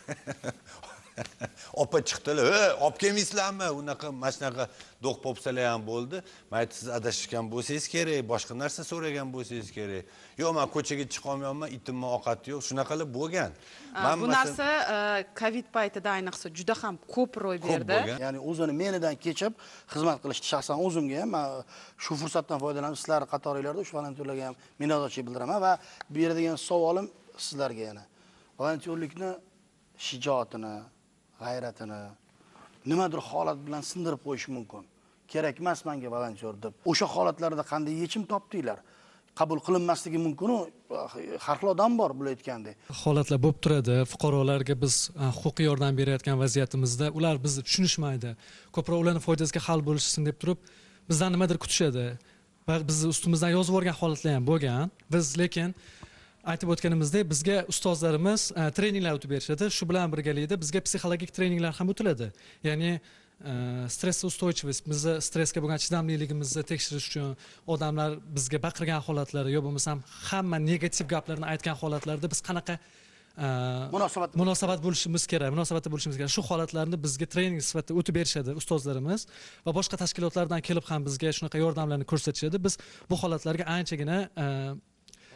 opa chiqdilar, "Ey, olib kelmaysizlarmi?" Unaqa mashinaqa do'q popsalar ham bo'ldi. Men aytdim, siz adashgan bo'lsangiz kerak, boshqa narsa so'ragan bo'lsangiz kerak. Yo'q, men ko'chaga chiqa olmayapman, itimma ovqati yo'q. Shunaqalar bo'lgan. Bu narsa Covid paytida ayniqsa juda ham ko'p ro'y berdi. Ya'ni o'zini menidan kechib xizmat qilishdi shaxsan o'zimga ham. Men shu fursatdan foydalanib sizlar qatorilarda shu volontyorlarga ham minnatdorchilik bildiraman va beradigan savolim sizlarga yana. Volontyorlikni shijoatini, g'ayratini nimadir holat bilan sindirib qo'yish mumkin. Kerak emas menga volontyor deb. O'sha holatlarda qanday yechim topdinglar? Qabul qilinmasligi mumkin-ku, har xil odam bor bu aytgandek. Holatlar bo'lib turadi. Fuqarolarga biz huquqiy yordam berayotgan vaziyatimizda ular bizni tushunishmaydi. Ko'proq ularning foydasiga hal bo'lishsin deb turib, bizdan nimadir kutishadi. Va bizni ustimizdan yozib yuborgan holatlar ham bo'lgan. Biz lekin aytib o'tganimizdek, bizga ustozlarimiz treninglar o'tib berishadi. Shu bilan birgalikda bizga psixologik treninglar ham o'tiladi. Ya'ni stress ustойчивость, bizni stressga bo'lgan chidamliligimizni tekshirish uchun odamlar bizga baqirgan holatlari yo bo'lmasam hamma negativ gaplarni aytgan holatlarda biz qanaqa munosabat munosabat bo'lishimiz kerak, munosabatda bo'lishimiz kerak. Shu holatlarni bizga trening sifatida o'tib berishadi ustozlarimiz va boshqa tashkilotlardan kelib ham bizga shunaqa yordamlarni ko'rsatishadi. Biz bu holatlarga anchagina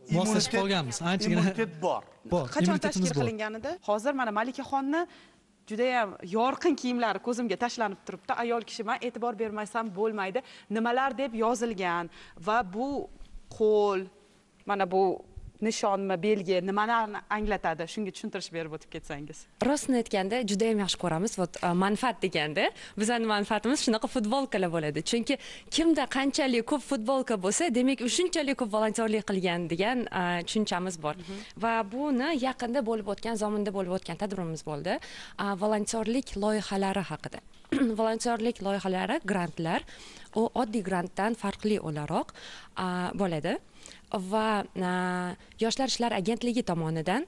moslashib qolganmiz. Anchagina immunitet bor. bor. Qachon immunitetimiz tashkil bor. qilinganida? Hozir mana Malikaxonni judayam yorqin kiyimlari ko'zimga tashlanib turibdi. Ayol kishi, men e'tibor bermasam bo'lmaydi. Nimalar deb yozilgan va bu qo'l, mana bu nishonmi, belgi nimalarni anglatadi? Shunga tushuntirish berib o'tib ketsangiz. Rostini aytganda juda ham yaxshi ko'ramiz. Вот manfaat deganda, bizning manfaatimiz shunaqa futbolkalar bo'ladi. Chunki kimda qanchalik ko'p futbolka bo'lsa, demak u shunchalik ko'p volontyorlik qilgan degan tushunchamiz bor. Va buni yaqinda bo'lib o'tgan, zamonda bo'lib o'tgan tadbirimiz bo'ldi. Volontyorlik loyihalari haqida. Volontyorlik loyihalari, grantlar, u oddiy grantdan farqli o'laroq bo'ladi. Va Yoshlar ishlari agentligi tomonidan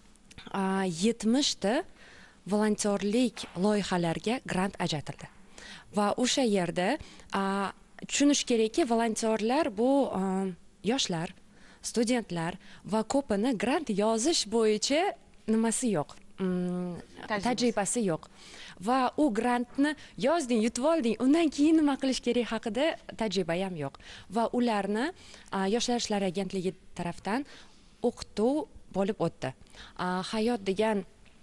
yetmish ta volontyorlik loyihalariga grant ajratildi. Va o'sha yerda tushunish kerakki, volontyorlar bu yoshlar, studentlar va ko'pini grant yozish bo'yicha nimasi yo'q. Tajribasi yo'q. Va u grantni yozding, yutib olding, undan keyin nima qilish kerak haqida tajriba ham yo'q. Va ularni Yoshlar ishlari agentligi tarafdan o'qituv bo'lib o'tdi. Hayot degan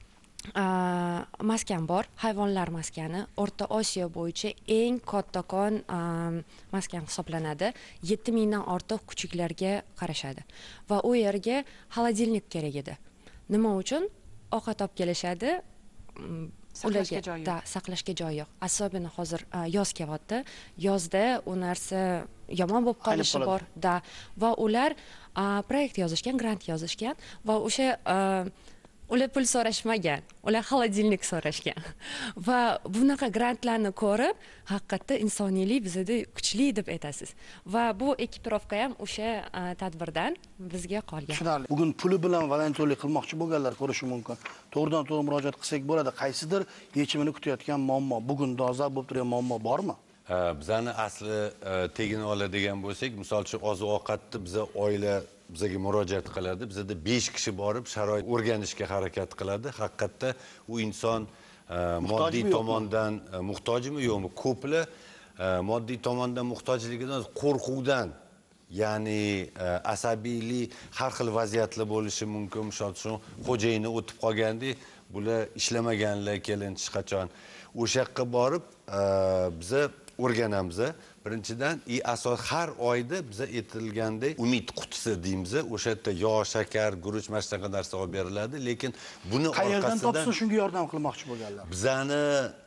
maskan bor, hayvonlar maskani, O'rta Osiyo bo'yicha eng kattakon maskan hisoblanadi. yetti mingdan ortiq kuchuklarga qarashadi. Va u yerga xolodilnik kerak edi. Nima uchun? Ovqat olib kelishadi. Saqlashga joy yo'q. Da, saqlashga joy yo'q. Asobini hozir yoz kelyapti. Yozda u narsa yomon bo'lib qolishi bor. Da, va ular proyekt yozishgan, grant yozishgan va o'sha ular pul so'rashmagan. Ular xolodilnik so'rashgan. Va bunaqa grantlarni ko'rib, haqiqatda insoniylik bizda kuchli deb aytasiz. Va bu ekipirovka ham o'sha tadbirdan bizga qolgan. Tushunarli. Bugun puli bilan volontyorlik qilmoqchi bo'lganlar ko'rishi mumkin. To'g'ridan to'g'ri murojaat qilsak bo'ladi. Qaysidir yechimini kutayotgan muammo, bugun dolzarb bo'lib turgan muammo bormi? Bizani asli tegini oladigan bo'lsak, misol uchun oziq-ovqatni biza oila bizga murojaat qiladi. Bizda besh kishi borib sharoit o'rganishga harakat qiladi. Haqiqatda u inson moddiy tomondan muhtojmi yo'qmi? Ko'plar moddiy tomondan muhtojligidan qo'rquvdan, ya'ni asabiylik, har xil vaziyatlar bo'lishi mumkin. Misol uchun xo'jayini o'tib qolgandek, bular ishlamaganlar kelin hech qachon. O'sha yoqqa borib biza o'rganamiz. Birinchidan, i asos har oyda biza aytilgandek umid qutisi deymiz. O'sha yerda yog', shakar, guruch, mana shunaqa narsa olib beriladi, lekin buni orqasidan qayerdan topsa shunga yordam qilmoqchi bo'lganlar. Bizani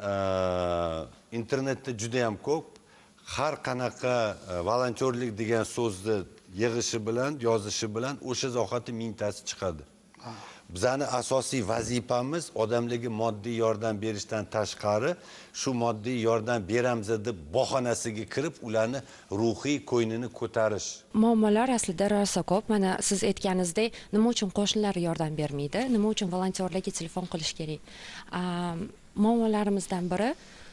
internetda juda ham ko'p har qanaqa volontyorlik degan so'zni yig'ishi bilan, yozishi bilan o'sha zohati mingtasi chiqadi. Bizani asosiy vazifamiz odamlarga moddiy yordam berishdan tashqari, shu moddiy yordam beramiz deb bahonasiga kirib, ularni ruhiy qo'ynini ko'tarish. Muammolar aslida rosa ko'p. Mana siz aytganingizdek, nima uchun qo'shnilar yordam bermaydi? Nima uchun volontyorlarga telefon qilish kerak? Muammolarimizdan biri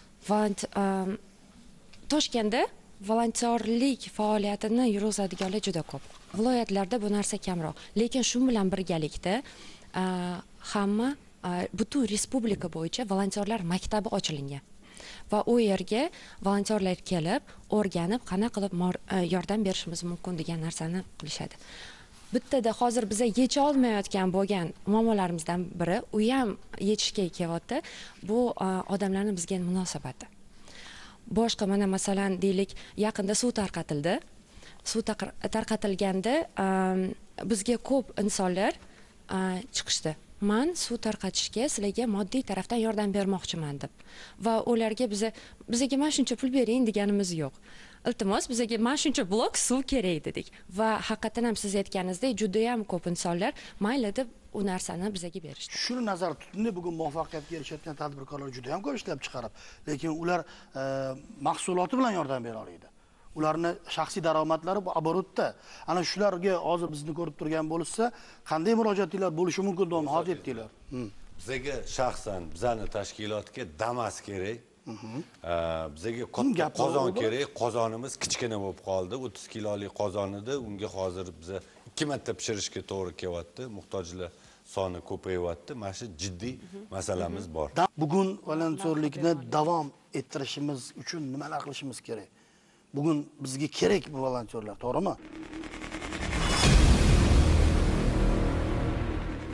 Toshkentda volontyorlik faoliyatini yurgizadiganlar juda ko'p. Viloyatlarda bu narsa kamroq. Lekin shu bilan birgalikda hamma butun respublika bo'yicha volontyorlar maktabi ochilingan. Va u yerga volontyorlar kelib, o'rganib, qanaqa qilib yordam berishimiz mumkin degan narsani qilishadi. Bittada hozir biza yecha olmayotgan bo'lgan muammolarimizdan biri, u ham yechishga kelyapti. Bu odamlarning bizga munosabati. Boshqa mana masalan deylik, yaqinda suv tarqatildi. Suv tarqatilganda bizga ko'p insonlar chiqishdi. Men suv tarqatishga sizlarga moddiy tarafdan yordam bermoqchiman deb. Va ularga biza bizga mana shuncha pul bering deganimiz yo'q. Iltimos, bizga mana shuncha blok suv kerak dedik. Va haqiqatan ham siz aytganingizdek juda ham ko'p insonlar mayli deb u narsani bizga berishdi. Shuni nazarda tutingda, bugun muvaffaqiyatga erishayotgan tadbirkorlar juda ham ko'p ishlab chiqarib, lekin ular mahsuloti bilan yordam bera oladi. Ularni shaxsiy daromadlari bu оборотda. Ana shularga hozir bizni ko'rib turgan bo'lsa, qanday murojaatlar bo'lishi mumkin deb hozir aytdinglar. Bizga shaxsan bizani tashkilotga Damas kerak. Bizga katta qozon kerak. Qozonimiz kichkina bo'lib qoldi. o'ttiz kilolik qozon edi. Unga hozir biza ikki marta pishirishga to'g'ri kelyapti. Muhtojlar soni ko'payyapti. Mana shu jiddiy masalamiz bor. Bugun volontyorlikni davom ettirishimiz uchun nimalar qilishimiz kerak? Bugun bizga kerak bu volontyorlar, to'g'rimi?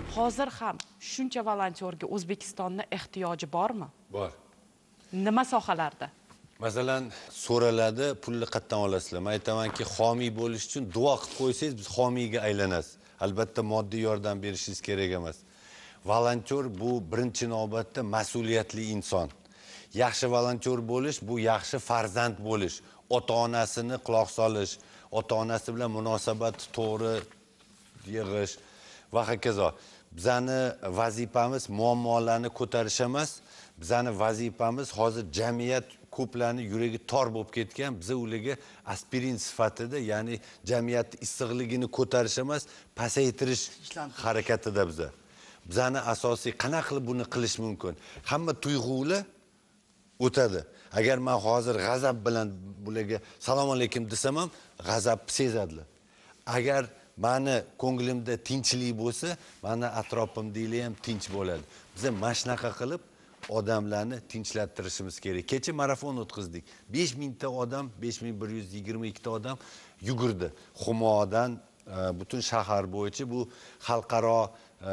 hozir ham shuncha volontyorga O'zbekistonning ehtiyoji bormi? Bor. Nima sohalarda? Masalan, so'raladi, pulni qayerdan olasizlar? Men aytamanki, homiy bo'lish uchun duo qilib qo'ysangiz, biz homiyga aylanasiz. Albatta moddiy yordam berishingiz kerak emas. Volontyor bu birinchi navbatda mas'uliyatli inson. Yaxshi volontyor bo'lish bu yaxshi farzand bo'lish, ota-onasini quloq solish, ota-onasi bilan munosabati to'g'ri yig'ish va hokazo. Bizani vazifamiz muammolarni ko'tarish emas, bizani vazifamiz hozir jamiyat ko'plarning yuragi tor bo'lib ketgan, biz ularga aspirin sifatida, ya'ni jamiyat issiqligini ko'tarish emas, pasaytirish harakatida biz. Bizani asosiy qanaqa qilib buni qilish mumkin? Hamma tuyg'ular o'tadi. Agar men hozir g'azab bilan bularga salom alaykum desam ham, g'azabni sezadilar. Agar meni ko'nglimda tinchlik bo'lsa, meni atrofimdagilar ham tinch bo'ladi. Biz mana shunaqa qilib odamlarni tinchlattirishimiz kerak. Kecha marafon o'tkazdik. besh ming ta odam, besh ming bir yuz yigirma ikki ta odam yugurdi. Xumodan butun shahar bo'yicha bu xalqaro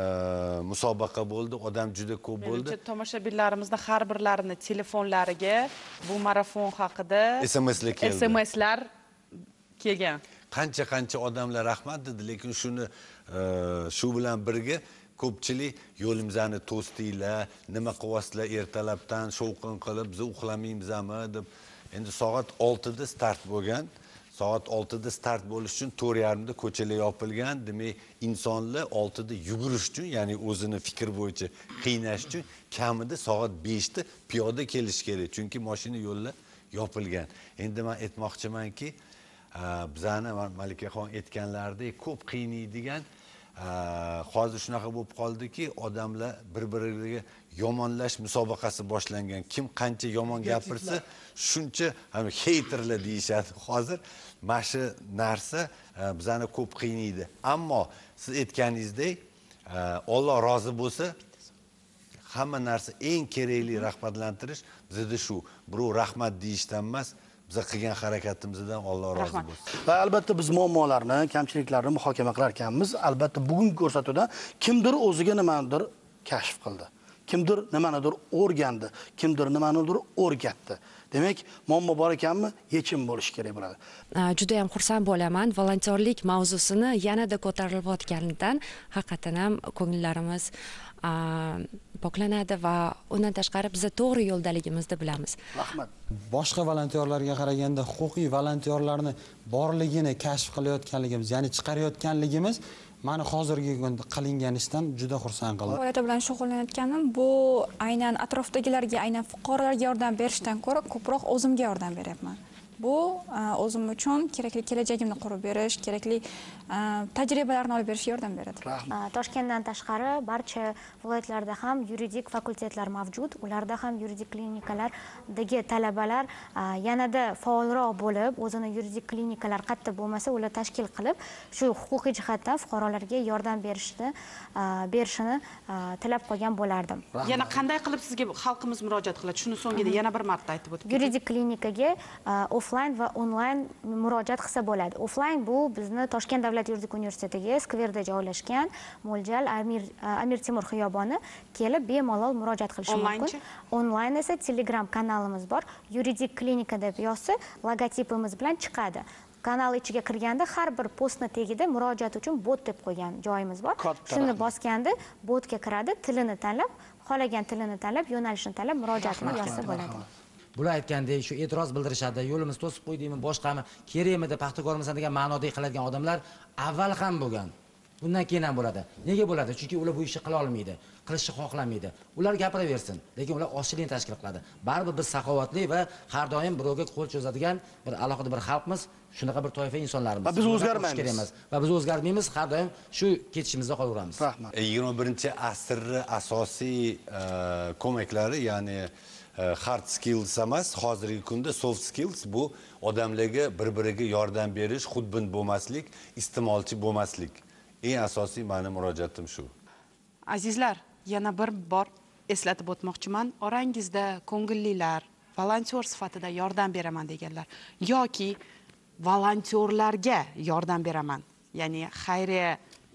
musobaqa bo'ldi. Odam juda ko'p bo'ldi. Menimcha tomoshabinlarimizning har birlarini telefonlariga bu marafon haqida S M S'lar keldi. S M S'lar kelgan. Qancha-qancha odamlar rahmat dedi, lekin shuni shu bilan birga ko'pchilik yo'limizani to'sdinglar, nima qilyapsizlar ertalabdan shovqin qilib, biz uxlamaymizmi deb. Endi soat oltida start bo'lgan. Soat oltida start bo'lish uchun to'rt yarim da ko'chalar yopilgan. Demak, insonlar oltida yugurish uchun, ya'ni o'zini fikr bo'yicha qiynash uchun kamida soat beshda piyoda kelish kerak. Chunki mashina yo'llar yopilgan. Endi men aytmoqchimanki, bizani Malikaxon aytganlaridek ko'p qiynaydigan hozir shunaqa bo'lib qoldiki, odamlar bir-biriga yomonlash musobaqasi boshlangan. Kim qancha yomon gapirsa, shuncha ham haterlar deyishadi. Hozir mana shu narsa bizani ko'p qiynaydi. Ammo siz aytganingizdek, Alloh rozi bo'lsa, hamma narsa eng kerakli rag'batlantirish bizda shu. Birov rahmat deyishdan emas, biz qilgan harakatimizdan Alloh rozi bo'lsin. Va albatta biz muammolarni, kamchiliklarni muhokama qilar ekanmiz. Albatta bugungi ko'rsatuvda kimdir o'ziga nimanidir kashf qildi. Kimdir nimanidir o'rgandi, kimdir nimanidir o'rgatdi. Demak, muammo bor ekanmi, yechim bo'lishi kerak bo'ladi. Juda ham xursand bo'laman. Volontyorlik mavzusini yanada ko'tarilayotganidan haqiqatan ham ko'ngillarimiz poklanadi va undan tashqari biz to'g'ri yo'ldaligimizni bilamiz. Rahmat. Boshqa volontyorlarga qaraganda huquqiy volontyorlarni borligini kashf qilayotganligimiz, ya'ni chiqarayotganligimiz meni hozirgi kunda qilingan ishdan juda xursand qildi. Faoliyat bilan shug'ullanayotganim bu aynan atrofdagilarga, aynan fuqarolarga yordam berishdan ko'ra ko'proq o'zimga yordam beryapman. Bu o'zim uchun kerakli kelajagimni qurib berish, kerakli tajribalarni olib berishga yordam beradi. Toshkentdan tashqari barcha viloyatlarda ham yuridik fakultetlar mavjud. Ularda ham yuridik klinikalardagi talabalar yanada faolroq bo'lib, o'zini yuridik klinikalar qayerda bo'lmasa, ular tashkil qilib, shu huquqiy jihatdan fuqarolarga yordam berishni berishini tilab qolgan bo'lardim. Yana qanday qilib sizga xalqimiz murojaat qiladi? Shuni so'ngida yana bir marta aytib o'tib. Yuridik klinikaga offline va onlayn murojaat qilsa bo'ladi. Offline bu bizni Toshkent davlat yuridik universitetiga skverda joylashgan mo'ljal Amir Amir Temur xiyoboni kelib bemalol murojaat qilish mumkin. Onlayn esa Telegram kanalimiz bor. Yuridik klinika deb yozsa, logotipimiz bilan chiqadi. Kanal ichiga kirganda har bir postni tagida murojaat uchun bot deb qo'ygan joyimiz bor. Shuni bosganda botga kiradi, tilini tanlab, xohlagan tilini tanlab, yo'nalishini tanlab murojaatini yozsa bo'ladi. Bular aytgandek, shu e'tiroz bildirishadi, yo'limiz to'sib qo'ydingmi, boshqami, kerakmi deb paxtakormisan degan ma'noda qiladigan odamlar avval ham bo'lgan. Bundan keyin ham bo'ladi. Nega bo'ladi? Chunki ular bu ishni qila olmaydi, qilishni xohlamaydi. Ular gapiraversin, lekin ular ochchilikni tashkil qiladi. Baribir biz saxovatli va har doim birovga qo'l cho'zadigan bir alohida bir xalqmiz, shunaqa bir toifa insonlarimiz. Va biz o'zgarmaymiz. Va biz o'zgarmaymiz, har doim shu ketishimizda qolaveramiz. Rahmat. yigirma birinchi asrning asosiy ko'maklari, ya'ni hard skills emas, hozirgi kunda soft skills bu odamlarga bir-biriga yordam berish, xudbin bo'lmaslik, iste'molchi bo'lmaslik. Eng asosiy meni murojaatim shu. Azizlar, yana bir bor eslatib o'tmoqchiman. Orangizda ko'ngillilar, volontyor sifatida yordam beraman deganlar yoki volontyorlarga yordam beraman, ya'ni xayriya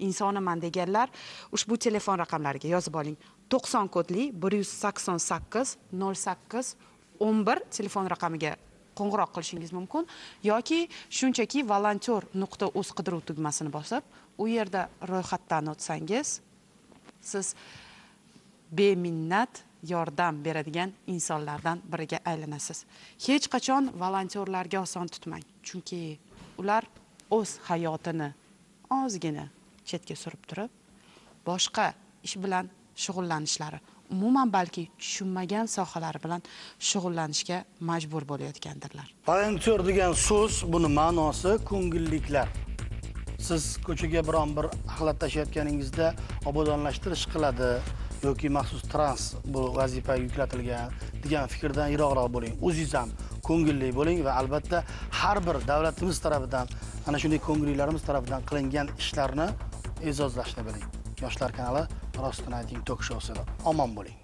insoniman deganlar ushbu telefon raqamlariga yozib oling. to'qson kodli bir yuz sakson sakkiz nol sakkiz o'n bir telefon raqamiga qo'ng'iroq qilishingiz mumkin yoki shunchaki volontyor nuqta uz qidiruv tugmasini bosib, u yerda ro'yxatdan o'tsangiz, siz beminnat yordam beradigan insonlardan biriga aylanasiz. Hech qachon volontyorlarga oson tutmang, chunki ular o'z hayotini ozgina chetga surib turib, boshqa ish bilan shug'ullanishlari, umuman balki tushunmagan sohalari bilan shug'ullanishga majbur bo'layotgandirlar. Volontyor degan so'z, buni ma'nosi ko'ngilliklar. Siz ko'chaga biron bir axlat tashiyotganingizda obodonlashtirish qiladi yoki maxsus trans bu vazifa yuklatilgan degan fikrdan yiroqroq bo'ling. O'zingiz ham ko'ngilli bo'ling va albatta har bir davlatimiz tomonidan ana shunday ko'ngillilarimiz tomonidan qilingan ishlarni e'zozlashni biling. Yoshlar kanali Rostini ayting tok shousi. Omon bo'ling.